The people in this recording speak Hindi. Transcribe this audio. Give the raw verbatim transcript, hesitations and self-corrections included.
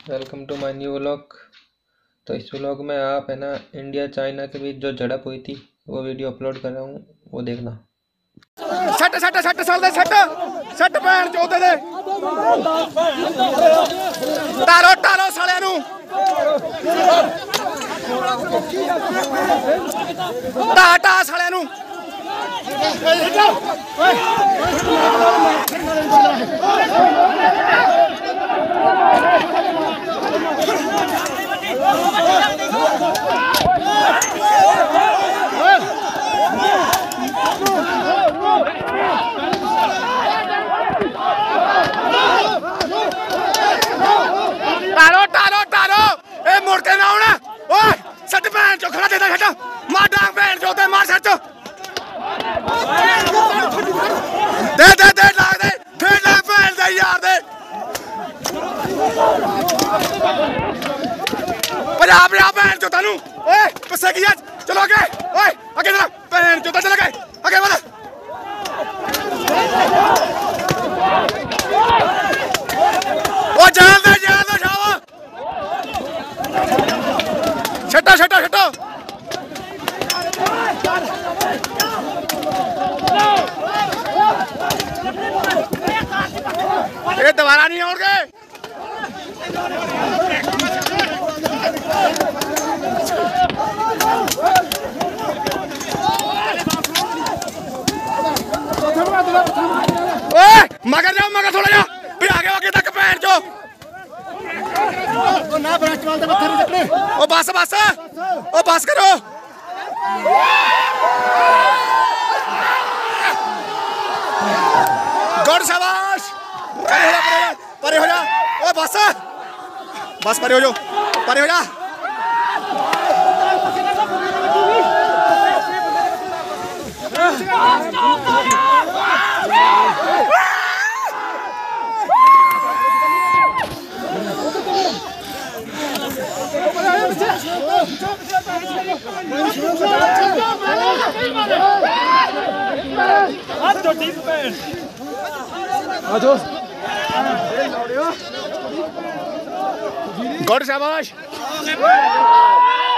Welcome to my new vlog. तो इस व्लॉग में आप है ना इंडिया चाइना के बीच जो झड़प हुई थी वो वीडियो अपलोड कर रहा हूँ, वो देखना। सट सट सट साल दे सट सट भैन चौथे दे टारो टारो साले नू टा टा साले नू टारो टारो टारो ए मुड़ के ना आना। ओए सट भैन चो खड़ा देता सट मार डांग भैन चो ते मार सट दे दे दे लाग दे फिर लाग भैन दे यार दे पंजाब पंजाब भैन चो तानू। ओए पीछे की चलो आगे। ओए आगे चला भैन चो चल गए आगे बढ़। ओ जान दे जान दे शावा छटा छटा छटा ये दोबारा नहीं होंगे। ओए मगर जाओ मगर थोड़ा जा भी आगे आगे तक पैर जो ओ ना ब्रश मार दे पत्थर चपड़े। ओ बस बस ओ बस करो। गुड शाबाश परे हो जा परे हो जा ओ बस बस परे हो जाओ परे हो जा। गुड शाबाश।